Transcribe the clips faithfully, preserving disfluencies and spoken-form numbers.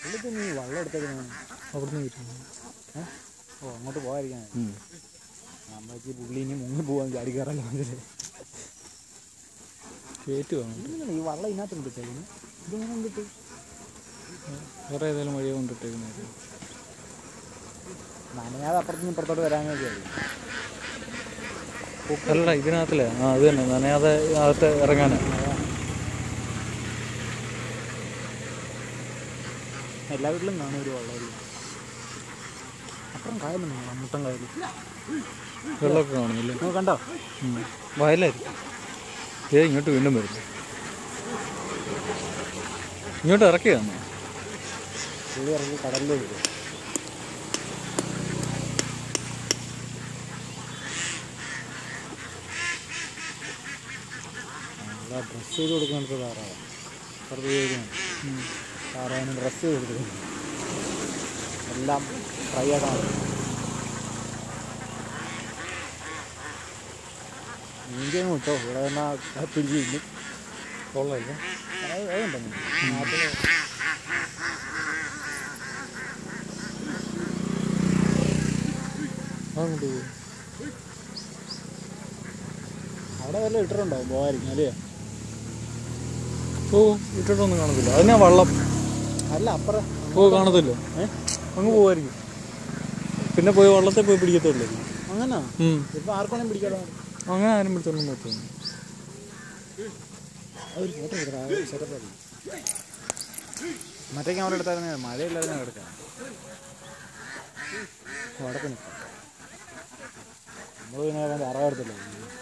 പുള്ളിക്ക് നീ വെള്ളം എടുത്തേക്കാണ് അവിടുന്ന് കിട്ടുന്നു. ഏ ഓ അങ്ങോട്ട് പോകാതിരിക്കാൻ നമ്മൾക്ക് പുള്ളി ഇനി മുങ്ങി പോകാൻ ചാടി കയറല്ലോ അതിൽ കയറ്റ് വേണം. ഈ വെള്ളം ഇതിനകത്ത് കൊണ്ടിട്ടേക്കുന്നു. ഇതെങ്ങനെ കൊണ്ടിട്ട് വേറെ ഏതെങ്കിലും വഴിയെ കൊണ്ടിട്ടേക്കുന്നത് നനയാതെ അപ്പുറത്തുനിന്ന് ഇപ്പുറത്തോട്ട് വരാനൊക്കെ ആയിരിക്കും. അല്ലടാ ഇതിനകത്തല്ലേ? ആ അത് തന്നെ, നനയാതെ അകത്ത് ഇറങ്ങാനാ. എല്ലാ വീട്ടിലും കാണും ഒരു വെള്ളം. അപ്പുറം കായലും മുട്ടൻ കായൽ വെള്ളമൊക്കെ കാണുന്നില്ലേ? നിങ്ങൾ കണ്ടോ? വയലായിരിക്കും. ഏ ഇങ്ങോട്ട് വീണ്ടും വരുന്നു. ഇങ്ങോട്ട് ഇറക്കിയാന്നോ? പുള്ളി ഇറങ്ങി കടലിൽ വരും. നല്ല ഡ്രസ്സ് ചെയ്ത് കൊടുക്കുന്നിടത്ത് താറാവാണ്. പുറത്ത് ഉപയോഗിക്കുന്നുണ്ട്. താറാവിന് ഡ്രസ്സ് ചെയ്ത് കൊടുക്കുന്നു. എല്ലാം ഫ്രൈ ആയിട്ടാണ്. മീൻകൊന്നും കിട്ടോ ഇവിടെ തന്നെ പിടിച്ചിരുന്നു. കൊള്ളാമല്ലോ. അതുണ്ടോ നാട്ടിൽ അങ്ങോട്ട് പോകും. അവിടെ വല്ല ഇട്ടിട്ടുണ്ടാവും പോകാതിരിക്കും അല്ലേ? ഓ ഇട്ടിട്ടൊന്നും കാണത്തില്ല. അതിനാ വള്ളം. അല്ല അപ്പുറം ഓ കാണത്തില്ല. ഏഹ് അങ്ങ് പോവായിരിക്കും. പിന്നെ പോയി വള്ളത്തിൽ പോയി പിടിക്കത്തുള്ളൂ. അങ്ങനെ ഇപ്പം ആർക്കും പിടിക്കാതെ അങ്ങനെ ആരും പിടിച്ചൊന്നും പറ്റുന്നു. അതൊരു ഫോട്ടോ എടുക്കാം. സെറ്റപ്പ് ആക്കി മറ്റേ ക്യാമറ എടുത്തായിരുന്നേ മഴയില്ലായിരുന്നു എടുക്കാം. വടക്ക് നിൽക്കാം. നമ്മൾ പിന്നെ അറവെടുത്തില്ല.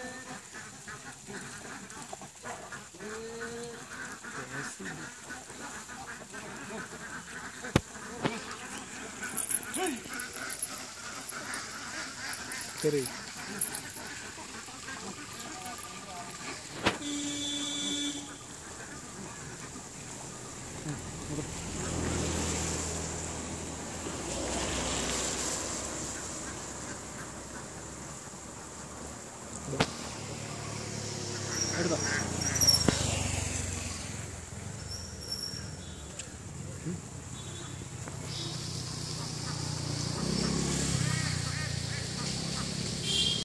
ശരി. എടുത്തോ.